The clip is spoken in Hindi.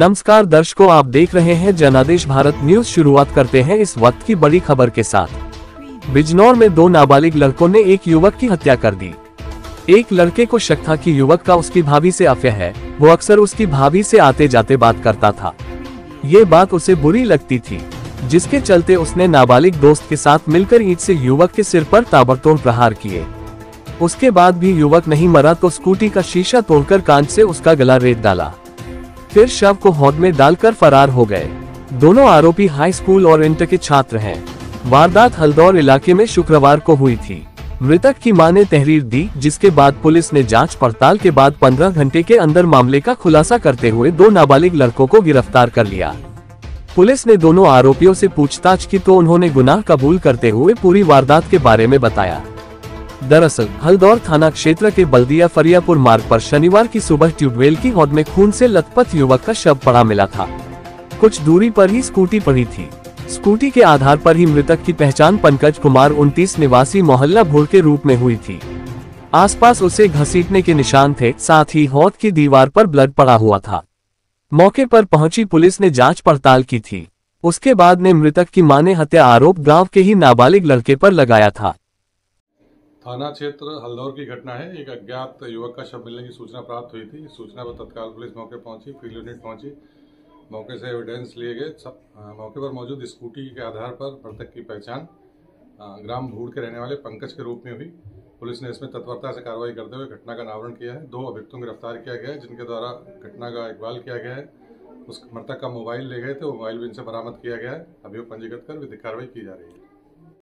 नमस्कार दर्शकों, आप देख रहे हैं जनादेश भारत न्यूज। शुरुआत करते हैं इस वक्त की बड़ी खबर के साथ। बिजनौर में 2 नाबालिग लड़कों ने एक युवक की हत्या कर दी। एक लड़के को शक था कि युवक का उसकी भाभी से अफेयर है। वो अक्सर उसकी भाभी से आते जाते बात करता था। ये बात उसे बुरी लगती थी, जिसके चलते उसने नाबालिग दोस्त के साथ मिलकर ईंट से युवक के सिर पर ताबड़तोड़ प्रहार किए। उसके बाद भी युवक नहीं मरा तो स्कूटी का शीशा तोड़कर कांच से उसका गला रेत डाला, फिर शव को हौद में डालकर फरार हो गए। दोनों आरोपी हाई स्कूल और इंटर के छात्र हैं। वारदात हल्दौर इलाके में शुक्रवार को हुई थी। मृतक की मां ने तहरीर दी, जिसके बाद पुलिस ने जांच पड़ताल के बाद 15 घंटे के अंदर मामले का खुलासा करते हुए 2 नाबालिग लड़कों को गिरफ्तार कर लिया। पुलिस ने दोनों आरोपियों से पूछताछ की तो उन्होंने गुनाह कबूल करते हुए पूरी वारदात के बारे में बताया। दरअसल हल्दौर थाना क्षेत्र के बल्दिया फरियापुर मार्ग पर शनिवार की सुबह ट्यूबवेल की हौद में खून से लथपथ युवक का शव पड़ा मिला था। कुछ दूरी पर ही स्कूटी पड़ी थी। स्कूटी के आधार पर ही मृतक की पहचान पंकज कुमार 29 निवासी मोहल्ला भोर के रूप में हुई थी। आसपास उसे घसीटने के निशान थे, साथ ही हौद की दीवार पर ब्लड पड़ा हुआ था। मौके पर पहुंची पुलिस ने जांच पड़ताल की थी। उसके बाद ने मृतक की मां ने हत्या आरोप गांव के ही नाबालिग लड़के पर लगाया था। थाना क्षेत्र हल्दौर की घटना है। एक अज्ञात युवक का शव मिलने की सूचना प्राप्त हुई थी। सूचना पर तत्काल पुलिस मौके पहुंची, फील्ड यूनिट पहुंची। मौके से एविडेंस लिए गए। मौके पर मौजूद स्कूटी के आधार पर मृतक की पहचान ग्राम भूड़ के रहने वाले पंकज के रूप में हुई। पुलिस ने इसमें तत्परता से कार्रवाई करते हुए घटना का अनावरण किया है। 2 अभियुक्तों को गिरफ्तार किया गया है, जिनके द्वारा घटना का इकबाल किया गया है। उस मृतक का मोबाइल ले गए थे, वो मोबाइल भी इनसे बरामद किया गया है। अभियोग पंजीकृत कर विधिक कार्रवाई की जा रही है।